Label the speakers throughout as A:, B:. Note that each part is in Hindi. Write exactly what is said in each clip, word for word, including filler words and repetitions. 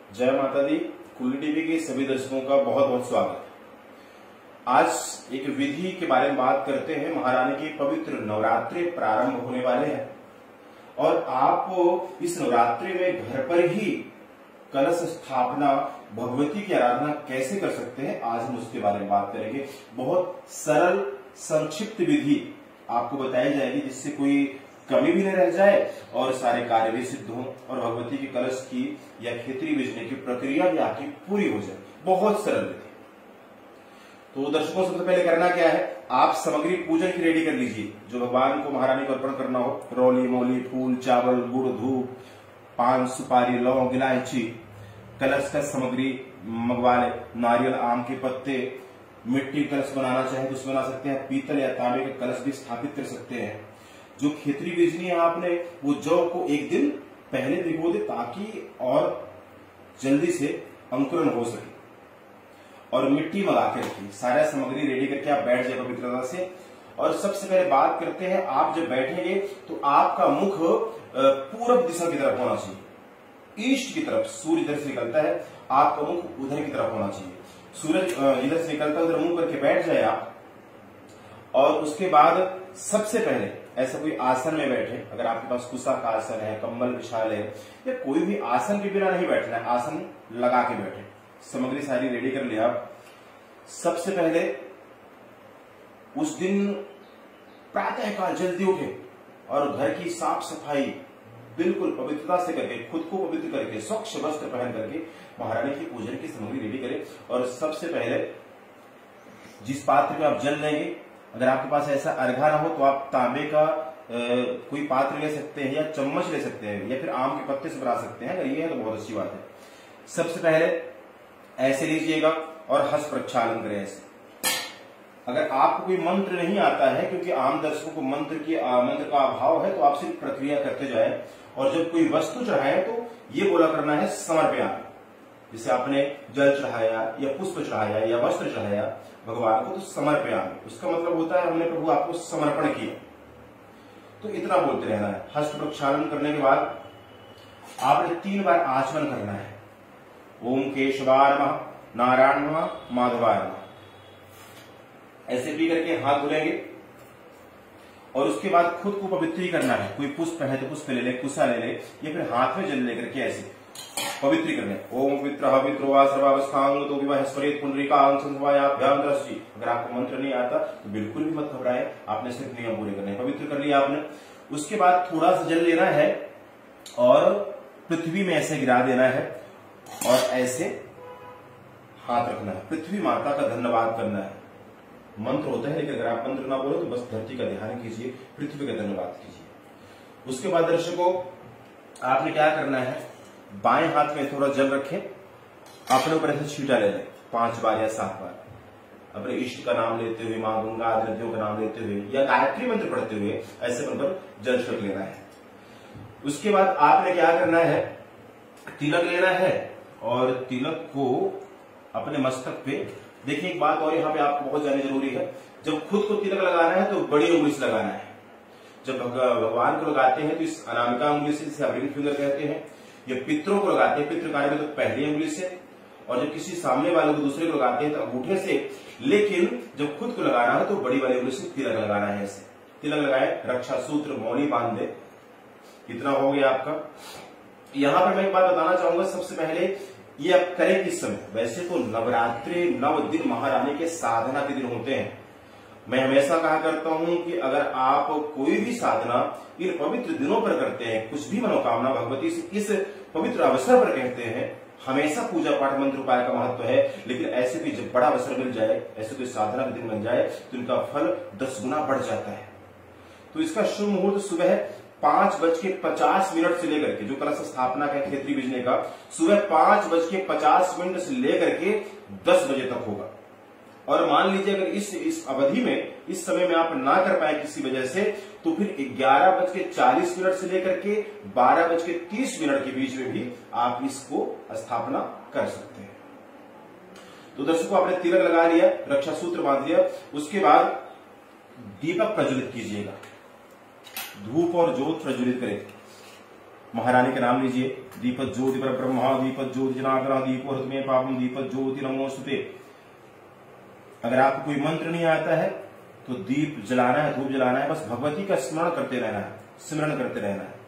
A: जय माता दी। कुल्ली टीवी के सभी दर्शकों का बहुत बहुत स्वागत है। आज एक विधि के बारे में बात करते हैं। महारानी के पवित्र नवरात्रि प्रारंभ होने वाले हैं और आप इस नवरात्रि में घर पर ही कलश स्थापना, भगवती की आराधना कैसे कर सकते हैं, आज हम उसके बारे में बात करेंगे। बहुत सरल संक्षिप्त विधि आपको बताई जाएगी जिससे कोई कमी भी न रह जाए और सारे कार्य भी सिद्ध हों और भगवती के कलश की या खेतरी बेचने की प्रक्रिया भी आपकी पूरी हो जाए। बहुत सरल विधि। तो दर्शकों, सबसे पहले करना क्या है, आप सामग्री पूजन की रेडी कर लीजिए। जो भगवान को, महारानी को अर्पण करना हो, रौली, मौली, फूल, चावल, गुड़, धूप, पान, सुपारी, लौंग, इलायची, कलश का सामग्री मंगवा ले, नारियल, आम के पत्ते, मिट्टी कलश बनाना चाहे तो उसमें बना सकते हैं, पीतल या तांबे के कलश भी स्थापित कर सकते हैं। जो खेतरी बेचनी है आपने, वो जौ को एक दिन पहले भिगो दे ताकि और जल्दी से अंकुरण हो सके, और मिट्टी मंगा के रखिए। सारा सामग्री रेडी करके आप बैठ जाए पवित्रता से। और सबसे पहले बात करते हैं, आप जब बैठेंगे तो आपका मुख पूरब दिशा की तरफ होना चाहिए, ईस्ट की तरफ। सूर्य इधर से निकलता है, आपका मुख उधर की तरफ होना चाहिए। सूरज इधर से निकलता है, उधर मुंह करके बैठ जाए आप। और उसके बाद सबसे पहले ऐसा कोई आसन में बैठे। अगर आपके पास कुशा का आसन है, कंबल विछाल है, या कोई भी आसन के बिना नहीं बैठना है, आसन लगा के बैठे। सामग्री सारी रेडी कर लिया। सबसे पहले उस दिन प्रातःकाल जल्दी उठे और घर की साफ सफाई बिल्कुल पवित्रता से करके, खुद को पवित्र करके, स्वच्छ वस्त्र पहन करके महारानी की पूजन की सामग्री रेडी करें। और सबसे पहले जिस पात्र में आप जल लेंगे, अगर आपके पास ऐसा अर्घा ना हो तो आप तांबे का ए, कोई पात्र ले सकते हैं या चम्मच ले सकते हैं, या फिर आम के पत्ते से बना सकते हैं। अगर ये है तो बहुत अच्छी बात है। सबसे पहले ऐसे लीजिएगा और हस्त प्रक्षालन करें ऐसे। अगर आपको कोई मंत्र नहीं आता है, क्योंकि आम दर्शकों को मंत्र की मंत्र का अभाव है, तो आप सिर्फ प्रक्रिया करते जाए। और जब कोई वस्तु चढ़ाए तो ये बोला करना है समर्पयामि। जैसे आपने जल चढ़ाया या पुष्प चढ़ाया या वस्त्र चढ़ाया भगवान को, तो समर्पयामि, उसका मतलब होता है हमने प्रभु आपको समर्पण किया। तो इतना बोलते रहना है। हस्त प्रक्षालन करने के बाद आपने तीन बार आचमन करना है। ओम केशवाय नमः, नारायण नमः, माधवाय नमः, ऐसे भी करके हाथ धुलेंगे। और उसके बाद खुद को पवित्र ही करना है। कोई पुष्प है तो पुष्प ले ले, कुशा ले ले, या फिर हाथ में जल लेकर के ऐसे पवित्र करने। ओम पवित्र पवित्रो सर्वावस्थांग तो विवाह स्मरित पुंडरीकांग संध्याभ्याम दृष्टि। अगर आपको मंत्र नहीं आता तो बिल्कुल भी मत घबराए, आपने सिर्फ नियम पूरे करने। पवित्र कर लिया आपने। उसके बाद थोड़ा सा जल लेना है और पृथ्वी में ऐसे गिरा देना है और ऐसे हाथ रखना है। पृथ्वी माता का धन्यवाद करना है। मंत्र होता है, लेकिन अगर आप मंत्र ना बोले तो बस धरती का ध्यान कीजिए, पृथ्वी का धन्यवाद कीजिए। उसके बाद दर्शकों, आपने क्या करना है, बाएं हाथ में थोड़ा जल रखें, अपने ऊपर ऐसे छींटा ले लें पांच बार या सात बार, अपने इष्ट का नाम लेते हुए, मां गंगा नदियों का नाम लेते हुए या गायत्री मंत्र पढ़ते हुए ऐसे पर जल छिड़क लेना है। उसके बाद आपने क्या करना है, तिलक लेना है और तिलक को अपने मस्तक पे, देखिए एक बात और यहाँ पे आपको बहुत जाननी जरूरी है। जब खुद को तिलक लगाना है तो बड़ी उंगली से लगाना है। जब भगवान को लगाते हैं तो इस अनामिका उंगली से, जिसे रिंग फिंगर कहते हैं, ये पितरों को लगाते हैं पितृ कार्य में तो पहली उंगली से, और जब किसी सामने वाले को दूसरे को लगाते हैं तो अंगूठे से। लेकिन जब खुद को लगाना है तो बड़ी वाली उंगली से तिलक लगाना है। ऐसे तिलक लगाए, रक्षा सूत्र मौली बांध दे। इतना हो गया आपका। यहां पर मैं एक बात बताना चाहूंगा। सबसे पहले ये आप करें किस समय, वैसे तो नवरात्रि नव दिन महारानी के साधना के दिन होते हैं। मैं हमेशा कहा करता हूं कि अगर आप कोई भी साधना इन पवित्र दिनों पर करते हैं, कुछ भी मनोकामना भगवती से इस पवित्र अवसर पर कहते हैं, हमेशा पूजा पाठ मंत्र उपाय का महत्व है। लेकिन ऐसे भी जब बड़ा अवसर मिल जाए, ऐसे कोई साधना के दिन बन जाए, तो इनका फल दस गुना बढ़ जाता है। तो इसका शुभ मुहूर्त सुबह पांच बज के पचास मिनट से लेकर के, जो कलश स्थापना का खेतरी बिजने का, सुबह पांच बज के पचास मिनट से लेकर के दस बजे तक होगा। और मान लीजिए अगर इस इस अवधि में, इस समय में आप ना कर पाए किसी वजह से, तो फिर ग्यारह बज के चालीस मिनट से लेकर के बारह बज के तीस मिनट के बीच में भी आप इसको स्थापना कर सकते हैं। तो दर्शकों, आपने तिलक लगा लिया, रक्षा सूत्र बांध लिया। उसके बाद दीपक प्रज्वलित कीजिएगा, धूप और ज्योत प्रज्वलित करें। महारानी का नाम लीजिए। दीपक ज्योति पर ब्रह्मा, दीपक ज्योति जनार्दन, दीपो हृदय पापम, दीपक ज्योति नमोस्तुते। अगर आपको कोई मंत्र नहीं आता है तो दीप जलाना है, धूप जलाना है, बस भगवती का स्मरण करते रहना है, सिमरन करते रहना है।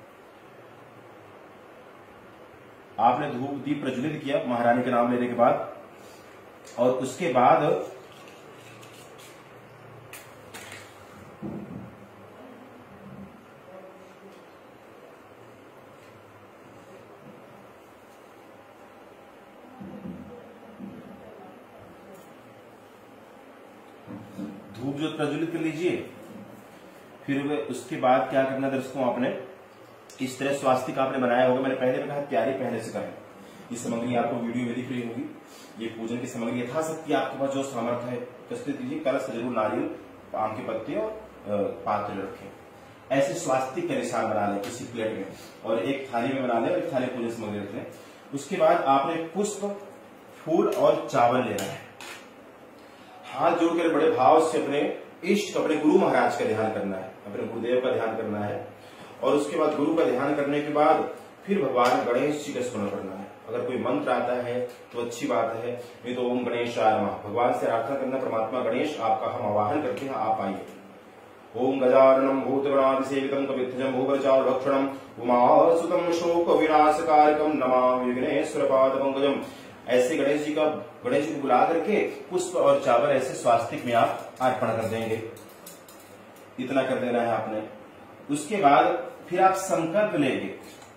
A: आपने धूप दीप प्रज्वलित किया महारानी के नाम लेने के बाद, और उसके बाद धूप जो प्रज्वलित कर लीजिए। फिर उसके बाद क्या करना दर्शकों, आपने इस तरह स्वास्तिक आपने बनाया होगा। मैंने पहले भी कहा तैयारी पहले से करें। ये सामग्री आपको वीडियो में दिख रही होगी। ये पूजन की सामग्री यथाशक्ति आपके पास जो सामर्थ्य है प्रस्तुत कीजिए। कलश जरूर नारियल, आम के पत्ते और पात्र रखें। ऐसे स्वास्तिक का निशान बना लें किसी प्लेट में, और एक थाली में बना लें और एक थाली पूजन सामग्री रख लें। उसके बाद आपने पुष्प, फूल और चावल लेना है। हाथ जोड़कर बड़े भाव से अपने इष्ट, अपने गुरु महाराज का ध्यान करना है, अपने गुरुदेव का ध्यान करना है। और उसके बाद गुरु का ध्यान करने के बाद फिर भगवान गणेश जी का स्मरण करना है। अगर कोई मंत्र आता है तो अच्छी बात है, नहीं तो ओम गणेशाय नमः भगवान से प्रार्थना करना, परमात्मा गणेश आपका हम आवाहन करते हैं, आप आइए। ओम गजाननम भूतगणादिसेवितम कपित्थजम भूगर्चाल भक्षणम उमासुतम शोक विनाशकारकम नमामि विघ्नेश्वर पाद पंकजम। ऐसे गणेश जी का गणेश जी को बुला करके पुष्प और चावल ऐसे स्वास्तिक में आप अर्पण कर देंगे। इतना कर देना है आपने। उसके बाद फिर आप संकल्प लेंगे।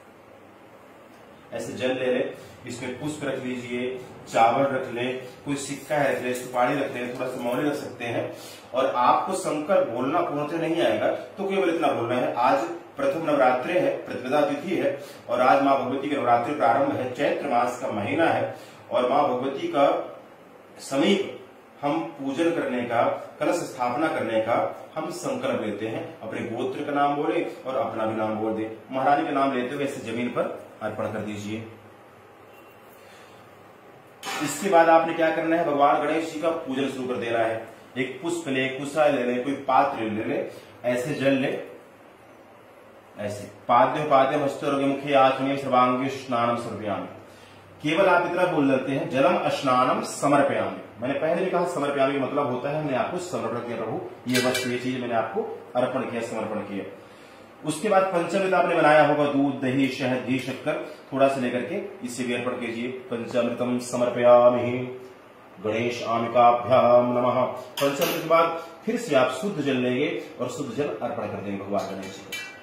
A: ऐसे जल ले ले, इसमें पुष्प रख लीजिए, चावल रख ले, कोई सिक्का रख ले, सुपारी रख ले, थोड़ा सा मौली रख सकते हैं। और आपको संकल्प बोलना पूर्णतः नहीं आएगा तो केवल इतना बोलना है, आज प्रथम नवरात्रि है, प्रतिपदा तिथि है, और आज माँ भगवती के नवरात्रि प्रारंभ है, चैत्र मास का महीना है, और माँ भगवती का समीप हम पूजन करने का, कलश स्थापना करने का हम संकल्प लेते हैं। अपने गोत्र का नाम बोले और अपना भी नाम बोल दे। महारानी का नाम लेते हुए ऐसे जमीन पर अर्पण कर दीजिए। इसके बाद आपने क्या करना है, भगवान गणेश जी का पूजन शुरू कर देना है। एक पुष्प ले, कुसा ले ले, कोई पात्र ले ले, ऐसे जल ले, ऐसे पाद्य पाद्य हस्तरोगे मुखे आचमनीय सर्वांगी स्नानम समर्पयामि। केवल आप इतना बोल लेते हैं, जलम स्नानम समर्पयामि। मैंने पहले भी कहा समर्पयामि मतलब होता है हमने आपको समर्पण किया, प्रभु ये वस्तु, ये चीज मैंने आपको अर्पण किया, समर्पण किया। उसके बाद पंचामृत आपने बनाया होगा, दूध, दही, शहद, घी, शक्कर थोड़ा सा लेकर के इससे भी अर्पण कीजिए। पंचामृतम समर्पयामि गणेश आमिकाभ्याम नमः। पंचामृत के बाद फिर से आप शुद्ध जल लेंगे और शुद्ध जल अर्पण कर देंगे भगवान गणेश जी को।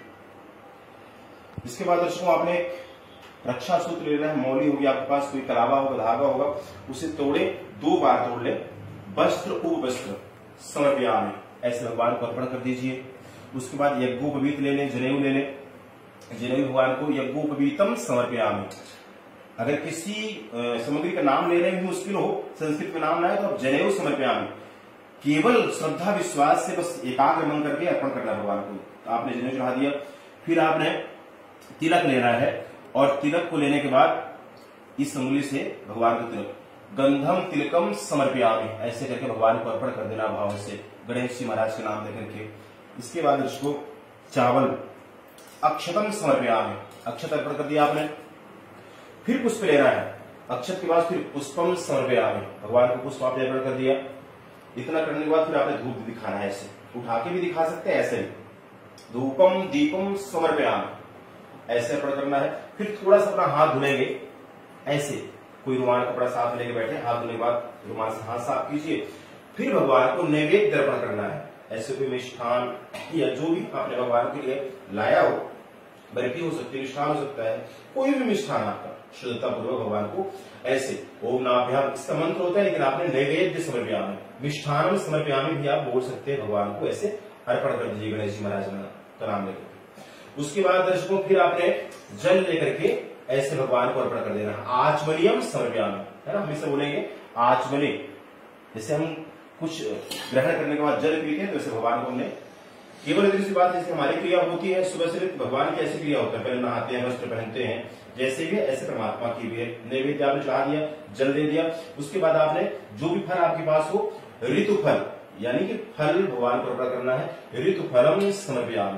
A: इसके बाद दर्शकों आपने रक्षा सूत्र लेना है, मौली होगी आपके पास, कोई कलावा होगा, धागा होगा, उसे तोड़े, दो बार तोड़ ले। वस्त्र उपवस्त्र समर्पयामि, ऐसे भगवान को अर्पण कर दीजिए। उसके बाद यज्ञोपवीत ले लें, जनेऊ ले लें, जनेऊ भगवान को यज्ञोपवीतम समर्पयामि। अगर किसी सामग्री का नाम लेने में मुश्किल हो, संस्कृत में नाम ना है, तो आप जनेऊ समर्पयामि केवल श्रद्धा विश्वास से बस एकाग्र मन करके अर्पण करना भगवान को। आपने जनेऊ चढ़ा दिया। फिर आपने तिलक लेना है, और तिलक को लेने के बाद इस उंगली से भगवान को तिलक, गंधम तिलकम समर्पयामि, ऐसे करके भगवान को अर्पण कर देना भाव से, गणेश जी महाराज के नाम लेकर के। इसके बाद इसको चावल, अक्षतम समर्पयामि, अक्षत अर्पण कर दिया आपने। फिर पुष्प लेना है, अक्षत के बाद फिर पुष्पम समर्पयामि, भगवान को पुष्प आपने अर्पण कर दिया। इतना करने के बाद फिर आपने धूप दिखाना है, ऐसे उठा के भी दिखा सकते हैं, ऐसे भी धूपम दीपम समर्पयामि, ऐसे अर्पण करना है। फिर थोड़ा सा अपना हाथ धुलेंगे, ऐसे कोई रुमाल कपड़ा साफ लेके बैठे, हाथ धोने के बाद रुमाल से हाथ साफ कीजिए। फिर भगवान को नैवेद्य अर्पण करना है, ऐसे कोई मिष्ठान या जो भी आपने भगवान के लिए लाया हो, बर्फी हो सकती है, मिष्ठान हो सकता है, कोई भी मिष्ठान आपका शुद्धता पूर्वक भगवान को ऐसे ओम नाभ्याम, इसका मंत्र होता है, लेकिन आपने नैवेद्य समर्पयामि, मिष्ठान समर्पयामि भी आप बोल सकते हैं, भगवान को ऐसे अर्पण कर दीजिए गणेश जी महाराज का नाम लेकर। उसके बाद दर्शकों फिर आपने जल लेकर के ऐसे भगवान को अर्पण कर देना। आचमनीयम समर्पयामि, है ना, हमेशा बोलेंगे आचमनी। जैसे हम कुछ ग्रहण करने के बाद जल पीते हैं, तो ऐसे भगवान को हमने केवल इतनी सी बात, जैसे हमारी क्रिया होती है सुबह से, भगवान की ऐसी क्रिया होता है, पहले नहाते हैं, वस्त्र पहनते हैं, जैसे भी ऐसे परमात्मा की भी है। नैवेद्य आपने चढ़ा दिया, जल दे दिया। उसके बाद आपने जो भी फल आपके पास हो, ऋतु फल यानी कि फल भगवान को अर्पण करना है। ऋतु फलम समर्पयामि,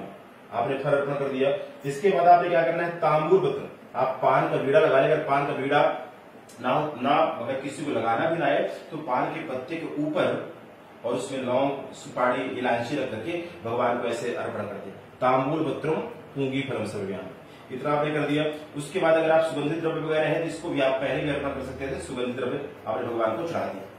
A: आपने फल अर्पण कर दिया। इसके बाद आपने क्या करना है, तांबूल पत्र, आप पान का बीड़ा लगा लें। अगर पान का बीड़ा ना ना अगर किसी को लगाना भी ना है तो पान के पत्ते के ऊपर और उसमें लौंग, सुपारी, इलायची रख करके भगवान को ऐसे अर्पण कर दे। तांबूल पत्रों पूंगी फलम सर्वव्याम, इतना आपने कर दिया। उसके बाद अगर आप सुगंधित द्रव्य वगैरह है तो इसको भी आप पहले भी अर्पण कर सकते थे। सुगंधित द्रव्य आपने भगवान को चढ़ा दिया।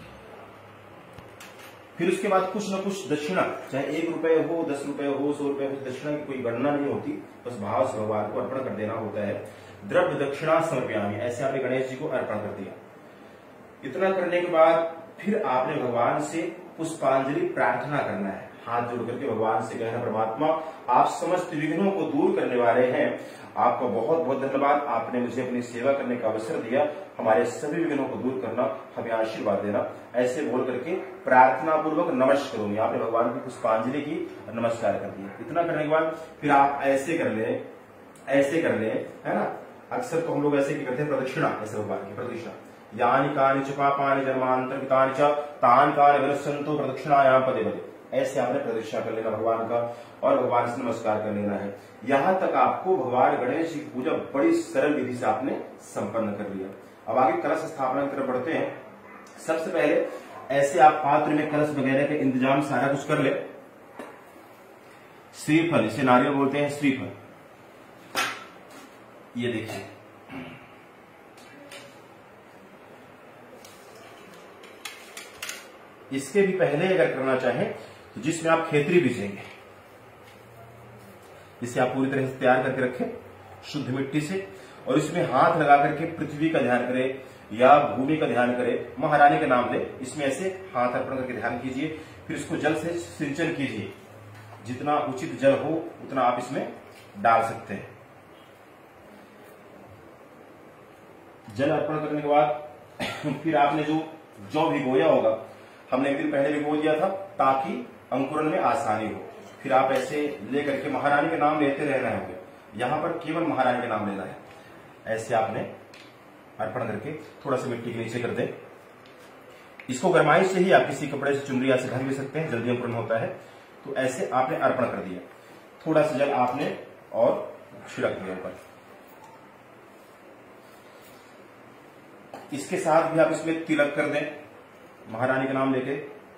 A: फिर उसके बाद कुछ न कुछ दक्षिणा, चाहे एक रुपए हो, दस रुपए हो, सौ रुपए हो, दक्षिणा की कोई गणना नहीं होती, बस भाव से भगवान को अर्पण कर देना होता है। द्रव्य दक्षिणा समर्पयामि, ऐसे आपने गणेश जी को अर्पण कर दिया। इतना करने के बाद फिर आपने भगवान से पुष्पांजलि प्रार्थना करना है। हाथ जोड़ करके भगवान से कहना, परमात्मा आप समस्त विघ्नों को दूर करने वाले हैं, आपका बहुत बहुत धन्यवाद, आपने मुझे अपनी सेवा करने का अवसर दिया, हमारे सभी विघ्नों को दूर करना, हमें आशीर्वाद देना। ऐसे बोल करके प्रार्थना पूर्वक नमस्कार करूंगी। आपने भगवान की पुष्पांजलि की और नमस्कार कर दिया। इतना करने के बाद फिर आप ऐसे कर ले, ऐसे कर ले, है ना। अक्सर तो हम लोग ऐसे करते हैं प्रदक्षिणा, ऐसे भगवान की प्रदक्षिणा, यानी कानि च पापानि जन्मांतर कृतानि च तानि कानि विनश्यन्तु प्रदक्षिणायां पदे पदे, ऐसे आपने प्रदक्षिणा कर लेना भगवान का और भगवान से नमस्कार कर लेना है। यहां तक आपको भगवान गणेश जी की पूजा बड़ी सरल विधि से आपने संपन्न कर लिया। अब आगे कलश स्थापना की तरफ बढ़ते हैं। सबसे पहले ऐसे आप पात्र में कलश वगैरह का इंतजाम सारा कुछ कर ले। श्रीफल, इसे नारियल बोलते हैं, श्रीफल, ये देखिए, इसके भी पहले अगर करना चाहें तो जिसमें आप खेतरी बीजेंगे, इसे आप पूरी तरह से तैयार करके रखें शुद्ध मिट्टी से, और इसमें हाथ लगा करके पृथ्वी का ध्यान करें या भूमि का ध्यान करें, महारानी का नाम ले, इसमें ऐसे हाथ अर्पण करके ध्यान कीजिए। फिर इसको जल से सिंचन कीजिए, जितना उचित जल हो उतना आप इसमें डाल सकते हैं। जल अर्पण करने के बाद फिर आपने जो जौ भिगोया होगा, हमने एक दिन पहले भिगो दिया था ताकि अंकुरण में आसानी हो। फिर आप ऐसे लेकर के महारानी का नाम लेते रहना है, यहां पर केवल महारानी का नाम लेना है। ऐसे आपने अर्पण करके थोड़ा सा मिट्टी के नीचे कर दें। इसको गरमाई से ही आप किसी कपड़े से चुनरी से ढक भी सकते हैं, जल्दी अंकुरण होता है। तो ऐसे आपने अर्पण कर दिया, थोड़ा सा जल आपने और छिड़क दिया ऊपर। इसके साथ भी आप इसमें तिलक कर दें महारानी का नाम लेके,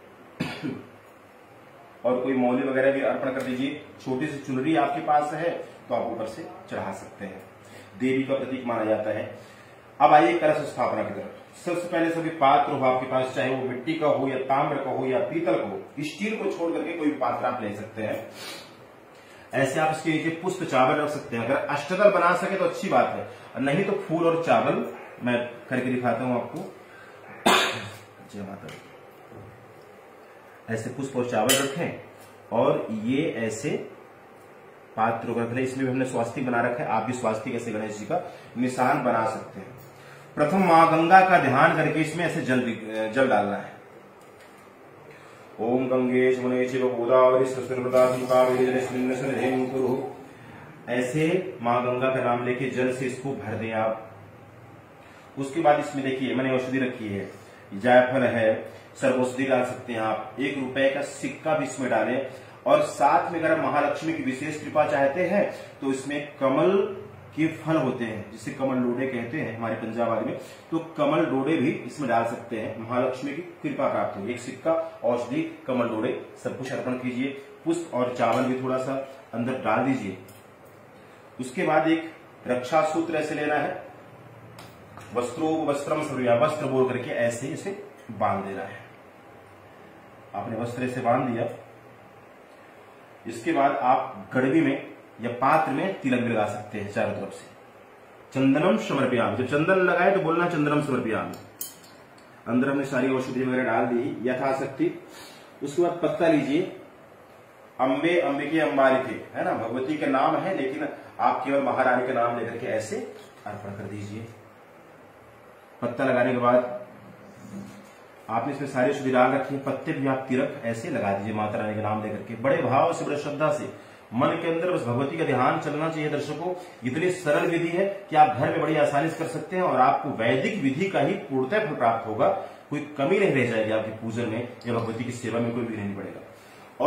A: और कोई मौली वगैरह भी अर्पण कर दीजिए। छोटी सी चुनरी आपके पास है तो आप ऊपर से चढ़ा सकते हैं, देवी का प्रतीक माना जाता है। अब आइए कलश स्थापना की तरफ। सबसे पहले सभी पात्र हो आपके पास, चाहे वो मिट्टी का हो या ताम्र का हो या पीतल का हो, स्टील को छोड़ करके कोई भी पात्र आप ले सकते हैं। ऐसे आप इसके नीचे पुष्प चावल रख सकते हैं। अगर अष्टदल बना सके तो अच्छी बात है, नहीं तो फूल और चावल मैं करके दिखाता हूं आपको। जय माता दी। ऐसे पुष्प और चावल रखें और ये ऐसे पात्र रख लें। इसमें भी हमने स्वास्तिक बना रखा है, आप भी स्वास्तिक ऐसे गणेश जी का निशान बना सकते हैं। प्रथम मां गंगा का ध्यान करके इसमें ऐसे जल जल डालना है। ओम गंगे यमुने चैव गोदावरी सरस्वती कावेरी जलेस्मिन् सन्निधिं कुरु। ऐसे मां गंगा का नाम लेके जल से इसको भर दें आप। उसके बाद इसमें देखिए मैंने औषधि रखी है, जायफल है, सर्वौषधि डाल सकते हैं आप। एक रुपए का सिक्का भी इसमें डालें, और साथ में अगर महालक्ष्मी की विशेष कृपा चाहते हैं तो इसमें कमल के फल होते हैं, जिसे कमल डोडे कहते हैं हमारे पंजाब वाले में, तो कमल डोडे भी इसमें डाल सकते हैं। महालक्ष्मी की कृपा प्राप्त होगी। एक सिक्का, औषधि, कमल डोडे सब कुछ अर्पण कीजिए। पुष्प और चावल भी थोड़ा सा अंदर डाल दीजिए। उसके बाद एक रक्षा सूत्र ऐसे लेना है, वस्त्रो वस्त्रम सर्वया, वस्त्र बोल करके ऐसे इसे बांध देना है। आपने वस्त्र से बांध दिया। इसके बाद आप गड़वी में या पात्र में तिलक भी लगा सकते हैं चारों तरफ से। चंदनम समर्पयामि, जब चंदन लगाए तो बोलना चंदनम समर्पयामि। अंदर हमने सारी औषधि वगैरह डाल दी यथाशक्ति। उसके बाद पत्ता लीजिए, अम्बे अंबिके अंबालिके, है ना, भगवती का नाम है, लेकिन आप केवल महारानी का नाम लेकर के ऐसे अर्पण कर दीजिए। पत्ता लगाने के बाद आपने इसमें सारी औषधि डाल रखी है, पत्ते भी आप तिलक ऐसे लगा दीजिए माता रानी का नाम लेकर के, बड़े भाव से, बड़े श्रद्धा से। मन के अंदर बस भगवती का ध्यान चलना चाहिए। दर्शकों, इतनी सरल विधि है कि आप घर में बड़ी आसानी से कर सकते हैं और आपको वैदिक विधि का ही पूर्णतः फल प्राप्त होगा। कोई कमी नहीं रह जाएगी आपके पूजन में या भगवती की सेवा में, कोई भी नहीं पड़ेगा। और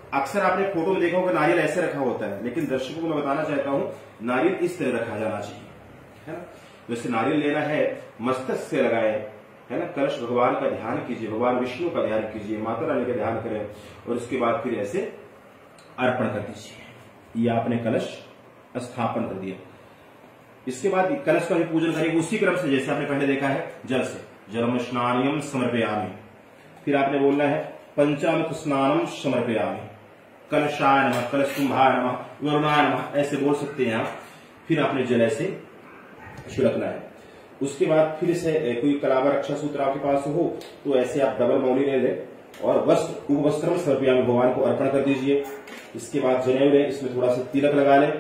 A: अक्सर आपने फोटो में देखा होगा नारियल ऐसे रखा होता है, लेकिन दर्शकों को मैं बताना चाहता हूं नारियल इस तरह रखा जाना चाहिए, है ना। जैसे नारियल लेना है, मस्तक से लगाए, है ना। कलश भगवान का ध्यान कीजिए, भगवान विष्णु का ध्यान कीजिए, माता रानी का ध्यान करें और उसके बाद फिर ऐसे अर्पण कर दीजिए। ये आपने कलश स्थापन कर दिया। इसके बाद कलश का भी पूजन करेंगे उसी क्रम से जैसे आपने पहले देखा है, जल से। जलम स्नानियम समर्पयामि। फिर आपने बोलना है पंचामृत स्नानम समर्पयामि। कलशाय नमः, कलश कुंभाय नमः, वरुणाय नमः, ऐसे बोल सकते हैं आप। फिर आपने जल ऐसे छिड़कना है। उसके बाद फिर से कोई कलावा रक्षा सूत्र आपके पास हो तो ऐसे आप डबल मौली ले लें और वस्त्र उपवस्त्रम समर्पयामि, भगवान को अर्पण कर दीजिए। इसके बाद जनेऊ लें, इसमें थोड़ा सा तिलक लगा लें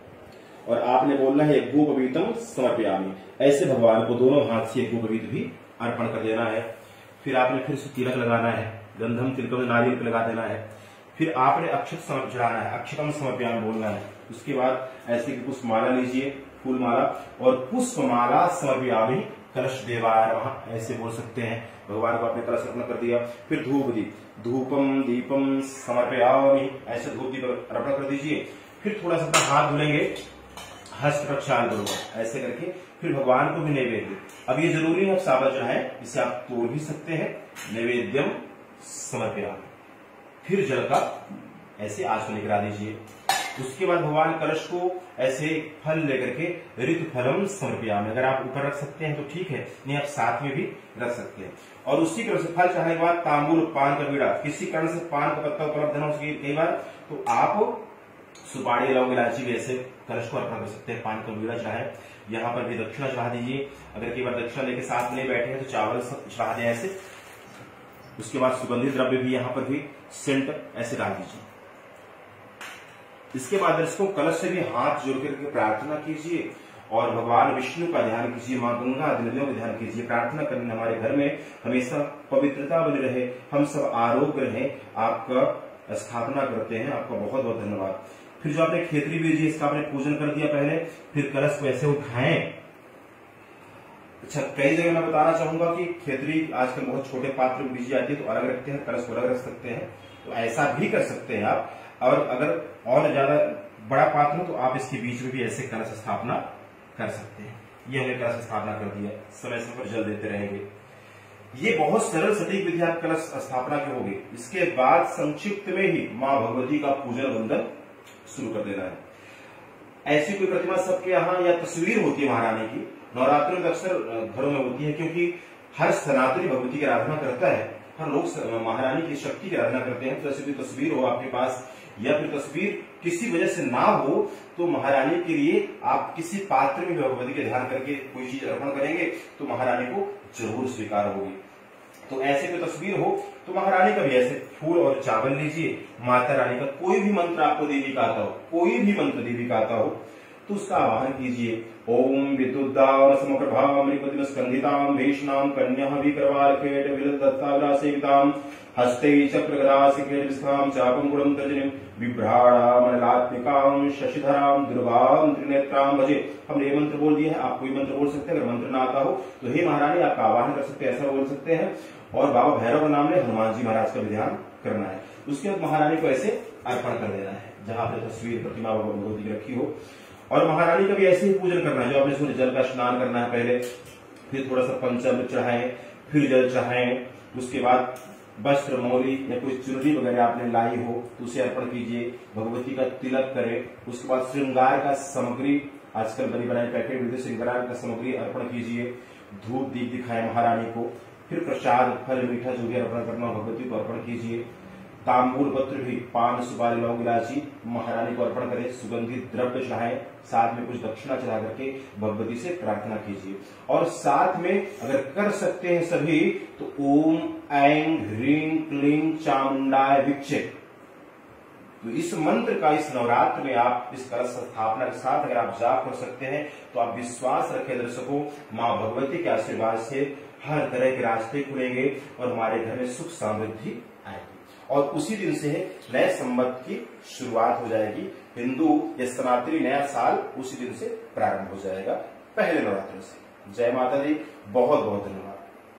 A: और आपने बोलना है गोपवीतम समर्पयामि। ऐसे भगवान को दोनों हाथ से गोपवीत भी अर्पण कर देना है। फिर आपने फिर से तिलक लगाना है, गंधम तिलकम नारियल पे लगा देना है। फिर आपने अक्षत समर्प चढ़ाना है, अक्षतम समर्पयामि बोलना है। उसके बाद ऐसे की पुष्पमाला लीजिए, फूल माला, और पुष्पमाला समर्पयामि कलश देवाय नमः, ऐसे बोल सकते हैं। भगवान को आपने कलश अर्पण कर दिया। फिर धूप दीप, धूपम दीपम समर्पयामि, ऐसे धूप दीप अर्पण कर दीजिए। फिर थोड़ा सा अपना हाथ धुलेंगे, हस्त प्रक्षालन करूंगा, ऐसे करके फिर भगवान को भी नैवेद्य। अब ये जरूरी है, अब साबत जो है इसे आप तोड़ भी सकते हैं। नैवेद्यम समर्पयामि। फिर जल का ऐसे आसन गिरा दीजिए। उसके बाद भगवान कलश को ऐसे फल लेकर के ऋतु फलम समर्पयामि। अगर आप ऊपर रख सकते हैं तो ठीक है, नहीं आप साथ में भी रख सकते हैं। और उसी क्रम से फल चढ़ाने के बाद तांबूल, पान का बीड़ा, किसी कारण से पान का पत्ता उपलब्ध न हो सके कई बार तो आप सुपारी, लौंग, इलायची भी ऐसे कलश को अर्पण कर सकते हैं। पान का बीड़ा चाहे, यहाँ पर भी दक्षिणा चढ़ा दीजिए। अगर कई बार दक्षिणा लेके साथ नहीं बैठे हैं तो चावल चढ़ा दें ऐसे। उसके बाद सुगंधित द्रव्य भी यहाँ पर भी सेंट ऐसे डाल दीजिए। इसके बाद दर्शकों कलश से भी हाथ जोड़ करके प्रार्थना कीजिए और भगवान विष्णु का ध्यान कीजिए, मां गंगा आदि नदियों का ध्यान कीजिए। प्रार्थना करने हमारे घर में हमेशा पवित्रता बनी रहे, हम सब आरोग्य रहे। आपका स्थापना करते हैं, आपका बहुत बहुत धन्यवाद। फिर जो आपने खेतरी बीज है इसका आपने पूजन कर दिया पहले। फिर कलश को ऐसे उठाएं। अच्छा, कई जगह मैं बताना चाहूंगा कि खेतरी आजकल बहुत छोटे पात्र में बीजी आती है तो अलग रखते हैं, कलश को अलग रख सकते हैं, तो ऐसा भी कर सकते हैं आप। और अगर और ज्यादा बड़ा पात्र हो तो आप इसके बीच में भी ऐसे कलश स्थापना कर सकते हैं। ये हमने कलश स्थापना कर दिया, समय समय पर जल देते रहेंगे। ये बहुत सरल सटीक विधि आप कलश स्थापना की होगी। इसके बाद संक्षिप्त में ही मां भगवती का पूजन वंदन शुरू कर देना है। ऐसी कोई प्रतिमा सबके यहाँ या तस्वीर होती है महारानी की, नवरात्रि में अक्सर घरों में होती है, क्योंकि हर सनातनी भगवती की आराधना करता है, हर लोग महारानी की शक्ति की आराधना करते हैं। तो ऐसी कोई तस्वीर हो आपके पास या फिर तस्वीर किसी वजह से ना हो तो महारानी के लिए आप किसी पात्र में भगवती के ध्यान करके कोई चीज अर्पण करेंगे तो महारानी को जरूर स्वीकार होगी। तो ऐसे कोई तस्वीर हो तो महारानी का भी ऐसे फूल और चावल लीजिए। माता रानी का कोई भी मंत्र आपको देवी का आता हो, कोई भी मंत्र देवी का आता हो तो उसका आवाहन कीजिए। ओम विद्युद्दाम समप्रभाम रिपतिम स्कंदिताम भीषणाम कन्याः विकरवालकेट विलदत्ताविलासेविताम हस्ते चक्रगदासिकेट विस्ताम चापम गुणम तर्जनीम बिभ्राणाम मनलात्मिकाम शशिधराम दुर्गाम त्रिनेत्राम भजे। हमने ये मंत्र बोल दिया है, आप कोई मंत्र बोल सकते हैं। अगर मंत्र ना आता हो तो हे महारानी आपका आवाहन कर सकते हैं, ऐसा बोल सकते हैं। और बाबा भैरव का नाम ले, हनुमान जी महाराज का भी ध्यान करना है। उसके बाद महारानी को ऐसे अर्पण कर देना है जहां आपने तस्वीर प्रतिमा भगवती की रखी हो। और महारानी का भी ऐसे ही पूजन करना है जो आपने सूर्य जल का स्नान करना है पहले, फिर थोड़ा सा पंचामृत चढ़ाएं, फिर जल चढ़ाएं। उसके बाद वस्त्र, मौली या कोई चुनरी वगैरह आपने लाई हो तो उसे अर्पण कीजिए। भगवती का तिलक करें। उसके बाद श्रृंगार का सामग्री, आजकल बनी बनाई पैकेट विधि श्रृंगार का सामग्री अर्पण कीजिए। धूप दीप दिखाएं महारानी को। फिर प्रसाद, फल, मीठा जो भी अर्पण करना हो भगवती को अर्पण कीजिए। तांबूल पत्र भी, पान, सुपारी, लौंग, इलायची महारानी को अर्पण करें। सुगंधित द्रव्य चढ़ाएं, साथ में कुछ दक्षिणा चढ़ा करके भगवती से प्रार्थना कीजिए। और साथ में अगर कर सकते हैं सभी तो ओम ऐं ह्रीं क्लीं चामुंडाय विच्चे, तो इस मंत्र का इस नवरात्र में आप इस कलश स्थापना के साथ अगर आप जाप कर सकते हैं तो आप विश्वास रखें दर्शकों, मां भगवती के आशीर्वाद से हर तरह के रास्ते खुलेंगे और हमारे घर में सुख समृद्धि आएगी। और उसी दिन से नए संवत की शुरुआत हो जाएगी। हिंदू या सनातनी नया साल उसी दिन से प्रारंभ हो जाएगा, पहले नवरात्र से। जय माता दी, बहुत बहुत धन्यवाद।